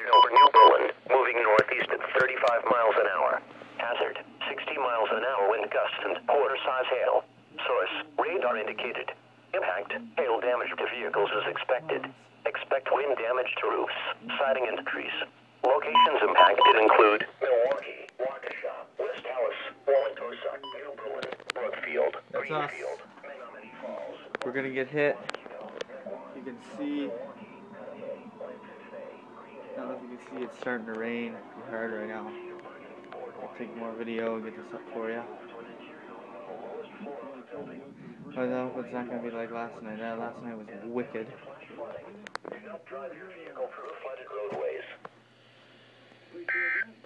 over New Berlin, moving northeast at 35 miles an hour. Hazard, 60 miles an hour wind gusts and quarter-size hail. Source, radar indicated. Impact, hail damage to vehicles is expected. Expect wind damage to roofs, siding and trees. Locations impacted include Milwaukee, Waukesha, West Dallas, Wauwatosa, New Berlin, Brookfield, Greenfield, Menominee Falls. We're gonna get hit. You can see. I don't know if you can see it's starting to rain pretty hard right now. I'll take more video and get this up for you. But I hope it's not going to be like last night. Last night was wicked. Do not drive your vehicle through flooded roadways.